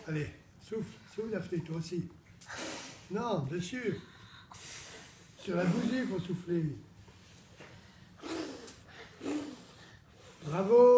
Allez, souffle, souffle Daphné, toi aussi. Non, dessus. Sur la bougie, il faut souffler. Bravo.